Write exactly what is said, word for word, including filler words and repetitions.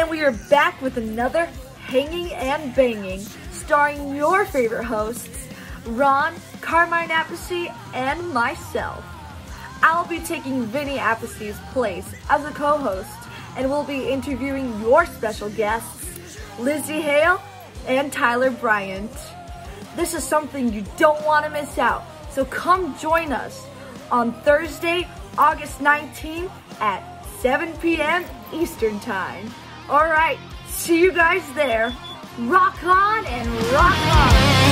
And we are back with another Hanging and Banging, starring your favorite hosts, Ron, Carmine Appice, and myself. I'll be taking Vinny Appice's place as a co-host, and we'll be interviewing your special guests, Lzzy Hale and Tyler Bryant. This is something you don't want to miss out, so come join us on Thursday, August nineteenth at seven p m Eastern Time. All right, see you guys there. Rock on and rock on!